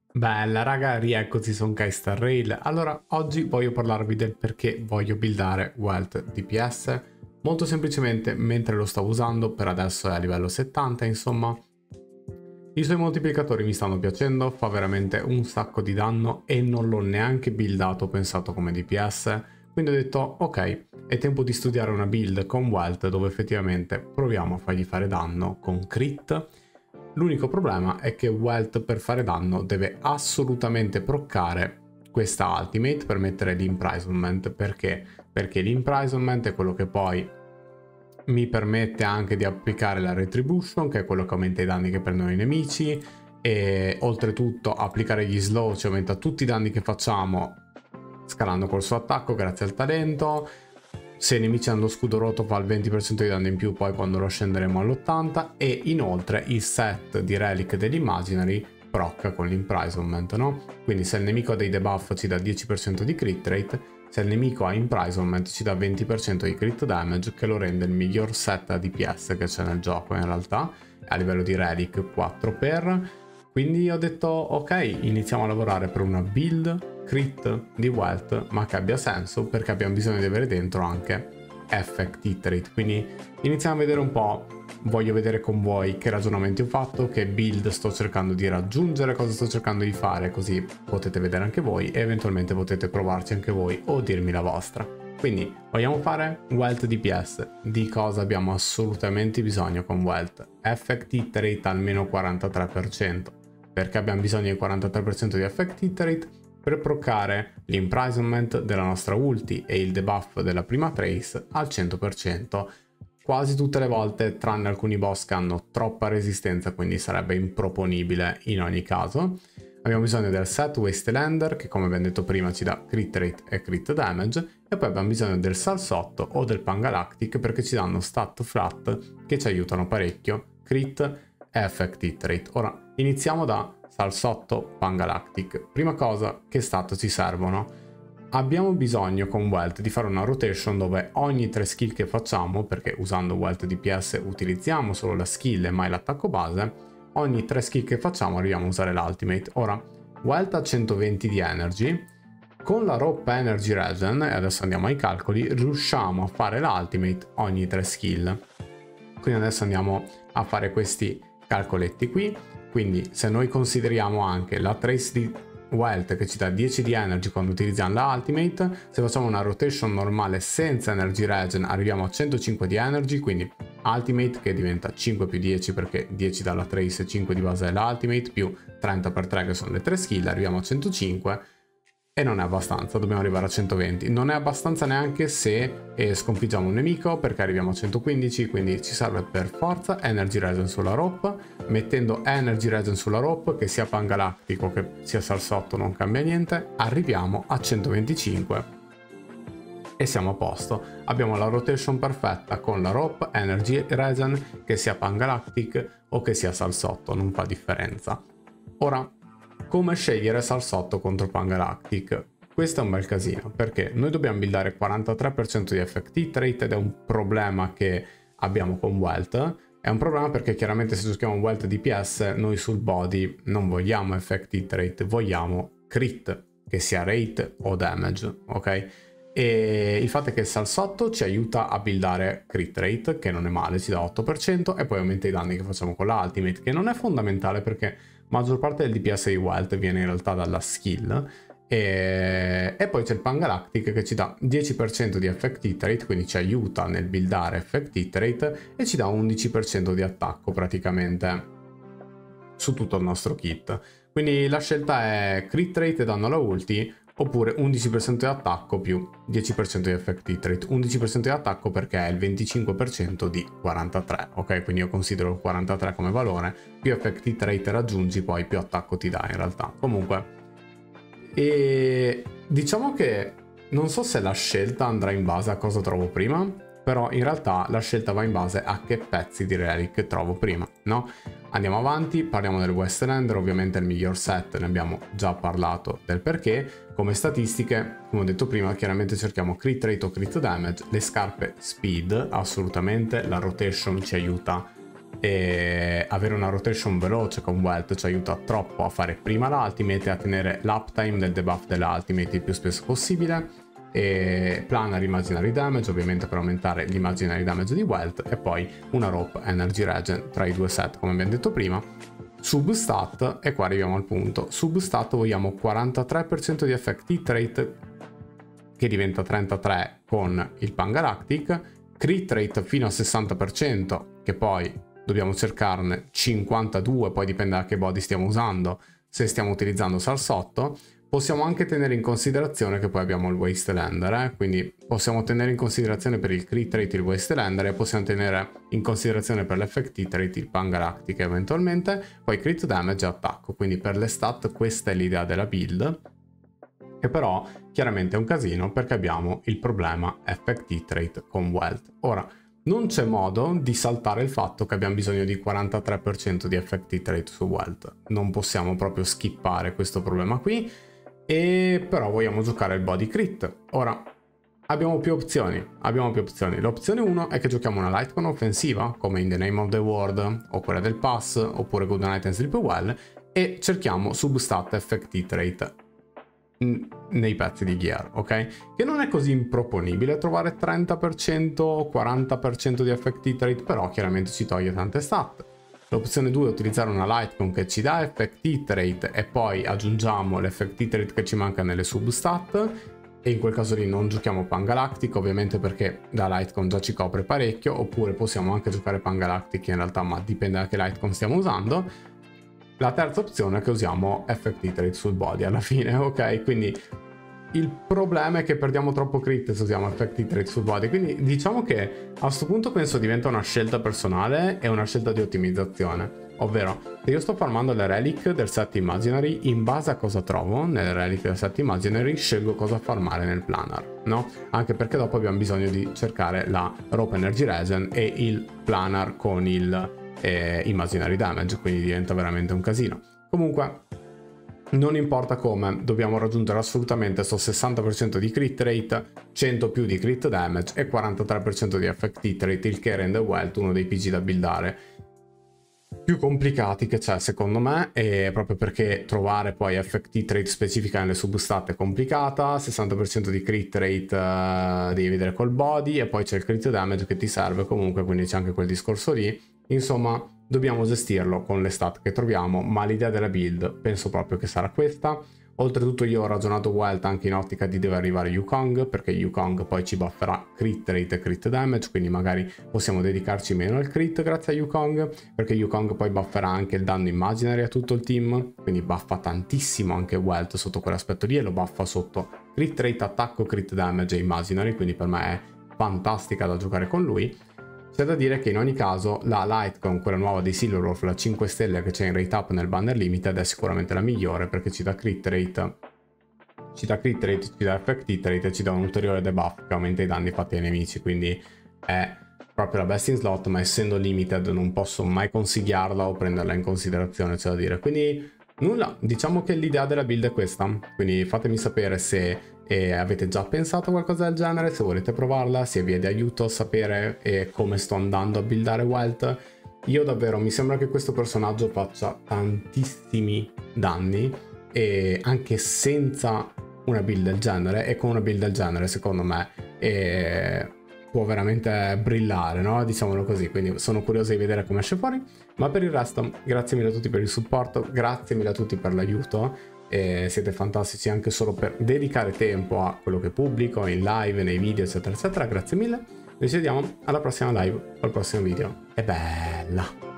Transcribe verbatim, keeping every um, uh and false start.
Bella raga, rieccoci su Star Rail. Allora, oggi voglio parlarvi del perché voglio buildare Wealth D P S. Molto semplicemente, mentre lo stavo usando, per adesso è a livello settanta, insomma. I suoi moltiplicatori mi stanno piacendo, fa veramente un sacco di danno e non l'ho neanche buildato pensato come D P S. Quindi ho detto, ok, è tempo di studiare una build con Wealth dove effettivamente proviamo a fargli fare danno con crit. L'unico problema è che Wealth per fare danno deve assolutamente proccare questa ultimate per mettere l'imprisonment. Perché? Perché l'imprisonment è quello che poi mi permette anche di applicare la retribution, che è quello che aumenta i danni che prendono i nemici, e oltretutto applicare gli slow ci aumenta tutti i danni che facciamo scalando col suo attacco grazie al talento. Se i nemici hanno lo scudo rotto fa il venti per cento di danno in più poi quando lo scenderemo all'ottanta, e inoltre il set di relic dell'imaginary procca con l'imprisonment, no? Quindi se il nemico ha dei debuff ci dà dieci per cento di crit rate, se il nemico ha imprisonment ci dà venti per cento di crit damage, che lo rende il miglior set A D P S che c'è nel gioco in realtà, a livello di relic quattro per. Quindi ho detto ok, iniziamo a lavorare per una build crit di Wealth, ma che abbia senso perché abbiamo bisogno di avere dentro anche effect hit rate. Quindi iniziamo a vedere un po', voglio vedere con voi che ragionamenti ho fatto, che build sto cercando di raggiungere, cosa sto cercando di fare, così potete vedere anche voi e eventualmente potete provarci anche voi o dirmi la vostra. Quindi vogliamo fare Wealth D P S. Di cosa abbiamo assolutamente bisogno con Wealth? Effect hit rate almeno quarantatré per cento. Perché abbiamo bisogno di quarantatré per cento di effect hit rate? Per proccare l'imprisonment della nostra ulti e il debuff della prima trace al cento per cento quasi tutte le volte, tranne alcuni boss che hanno troppa resistenza, quindi sarebbe improponibile in ogni caso. Abbiamo bisogno del set Wastelander, che come abbiamo detto prima ci dà crit rate e crit damage, e poi abbiamo bisogno del Salsotto o del Pangalactic perché ci danno stat flat che ci aiutano parecchio, crit e effect hit rate. Ora iniziamo da Salsotto Pangalactic. Prima cosa, che stat ci servono? Abbiamo bisogno con Wealth di fare una rotation dove ogni tre skill che facciamo, perché usando Wealth D P S utilizziamo solo la skill e mai l'attacco base, ogni tre skill che facciamo arriviamo a usare l'ultimate. Ora, Wealth ha centoventi di energy, con la Rope Energy Regen, e adesso andiamo ai calcoli, riusciamo a fare l'ultimate ogni tre skill. Quindi adesso andiamo a fare questi calcoletti qui. Quindi se noi consideriamo anche la trace di Wealth che ci dà dieci di energy quando utilizziamo la ultimate, se facciamo una rotation normale senza energy regen arriviamo a centocinque di energy, quindi ultimate che diventa cinque più dieci perché dieci dalla trace e cinque di base è la ultimate, più trenta per tre che sono le tre skill, arriviamo a centocinque. E non è abbastanza, dobbiamo arrivare a centoventi. Non è abbastanza neanche se eh, sconfiggiamo un nemico perché arriviamo a centoquindici, quindi ci serve per forza Energy Regen sulla rope. Mettendo Energy Regen sulla rope, che sia Pangalactico che sia Salsotto non cambia niente, arriviamo a centoventicinque e siamo a posto. Abbiamo la rotation perfetta con la rope, Energy Regen, che sia Pangalactic o che sia Salsotto, non fa differenza. Ora, come scegliere Salsotto contro Pangalactic? Questo è un bel casino, perché noi dobbiamo buildare quarantatré per cento di effect hit rate ed è un problema che abbiamo con Wealth. È un problema perché chiaramente se giochiamo Wealth D P S noi sul body non vogliamo effect hit rate, vogliamo crit, che sia rate o damage, ok? E il fatto è che il Salsotto ci aiuta a buildare crit rate, che non è male, ci dà otto per cento, e poi aumenta i danni che facciamo con la ultimate, che non è fondamentale perché maggior parte del D P S di Wealth viene in realtà dalla skill. E, e poi c'è il Pangalactic che ci dà dieci per cento di effect hit rate, quindi ci aiuta nel buildare effect hit rate, e ci dà undici per cento di attacco praticamente su tutto il nostro kit. Quindi la scelta è crit rate e danno alla ulti, oppure undici per cento di attacco più dieci per cento di effect hit rate. undici per cento di attacco perché è il venticinque per cento di quarantatré, ok? Quindi io considero il quarantatré come valore, più effect hit rate raggiungi poi più attacco ti dà in realtà. Comunque, e diciamo che non so se la scelta andrà in base a cosa trovo prima, però in realtà la scelta va in base a che pezzi di relic trovo prima, no? Andiamo avanti, parliamo del Wastelander, ovviamente il miglior set, ne abbiamo già parlato del perché. Come statistiche, come ho detto prima, chiaramente cerchiamo crit rate o crit damage, le scarpe speed, assolutamente, la rotation ci aiuta e avere una rotation veloce con Wealth ci aiuta troppo a fare prima l'ultimate e a tenere l'uptime del debuff dell'ultimate il più spesso possibile. E Planar Imaginary Damage ovviamente per aumentare l'imaginary damage di Wealth, e poi una Rope Energy Regen tra i due set come abbiamo detto prima. Substat, e qua arriviamo al punto, substat vogliamo quarantatré per cento di effect hit rate che diventa trentatré con il Pangalactic, crit rate fino a sessanta per cento che poi dobbiamo cercarne cinquantadue, poi dipende da che body stiamo usando, se stiamo utilizzando Salsotto. Possiamo anche tenere in considerazione che poi abbiamo il Wastelander, eh? Quindi possiamo tenere in considerazione per il crit rate il Wastelander e possiamo tenere in considerazione per l'effect hit rate il Pangalactic eventualmente, poi crit damage e attacco. Quindi per le stat questa è l'idea della build, che però chiaramente è un casino perché abbiamo il problema effect hit rate con Wealth. Ora, non c'è modo di saltare il fatto che abbiamo bisogno di quarantatré per cento di effect hit rate su Wealth, non possiamo proprio skippare questo problema qui. E però vogliamo giocare il body crit. Ora abbiamo più opzioni, abbiamo più opzioni. L'opzione uno è che giochiamo una Lightcon offensiva come In the Name of the World o quella del Pass oppure Good Night and Sleep Well e cerchiamo substat effect hit rate nei pezzi di gear, ok? Che non è così improponibile trovare trenta per cento o quaranta per cento di effect hit rate, però chiaramente ci toglie tante stat. L'opzione due è utilizzare una Lightcon che ci dà effect hit rate e poi aggiungiamo l'effect hit rate che ci manca nelle substat, e in quel caso lì non giochiamo Pangalactic ovviamente perché la Lightcon già ci copre parecchio, oppure possiamo anche giocare Pangalactic in realtà, ma dipende da che Lightcon stiamo usando. La terza opzione è che usiamo effect hit rate sul body alla fine, ok? Quindi il problema è che perdiamo troppo crit se usiamo effect hit rate sul body, quindi diciamo che a questo punto penso diventa una scelta personale e una scelta di ottimizzazione, ovvero se io sto farmando le relic del set imaginary, in base a cosa trovo nelle relic del set imaginary scelgo cosa farmare nel planar, no? Anche perché dopo abbiamo bisogno di cercare la Rope Energy Regen e il planar con il eh, imaginary damage, quindi diventa veramente un casino. Comunque non importa come, dobbiamo raggiungere assolutamente questo sessanta per cento di crit rate, cento più di crit damage e quarantatré per cento di effect hit rate, il che rende Wealth uno dei P G da buildare più complicati che c'è secondo me, e proprio perché trovare poi effect hit rate specifica nelle substat è complicata. Sessanta per cento di crit rate uh, devi vedere col body, e poi c'è il crit damage che ti serve comunque, quindi c'è anche quel discorso lì. Insomma, dobbiamo gestirlo con le stat che troviamo, ma l'idea della build penso proprio che sarà questa. Oltretutto io ho ragionato Wealth anche in ottica di dove arrivare Wukong, perché Wukong poi ci bufferà crit rate e crit damage, quindi magari possiamo dedicarci meno al crit grazie a Wukong, perché Wukong poi bufferà anche il danno imaginary a tutto il team, quindi buffa tantissimo anche Wealth sotto quell'aspetto lì, e lo buffa sotto crit rate, attacco, crit damage e imaginary, quindi per me è fantastica da giocare con lui. C'è da dire che in ogni caso la Lightcon, quella nuova di Silverwolf, la cinque stelle che c'è in rate up nel banner limited, è sicuramente la migliore perché ci dà crit rate, ci dà crit rate, ci dà effect hit rate e ci dà un ulteriore debuff che aumenta i danni fatti ai nemici, quindi è proprio la best in slot, ma essendo limited non posso mai consigliarla o prenderla in considerazione, c'è da dire. Quindi nulla, diciamo che l'idea della build è questa, quindi fatemi sapere se e avete già pensato a qualcosa del genere, se volete provarla, se vi è di aiuto sapere eh, come sto andando a buildare Wealth. Io davvero mi sembra che questo personaggio faccia tantissimi danni, e anche senza una build del genere, e con una build del genere secondo me eh, può veramente brillare, no? Diciamolo così, quindi sono curioso di vedere come esce fuori. Ma per il resto grazie mille a tutti per il supporto, grazie mille a tutti per l'aiuto. E siete fantastici anche solo per dedicare tempo a quello che pubblico in live, nei video eccetera eccetera. Grazie mille, noi ci vediamo alla prossima live o al prossimo video. È bella!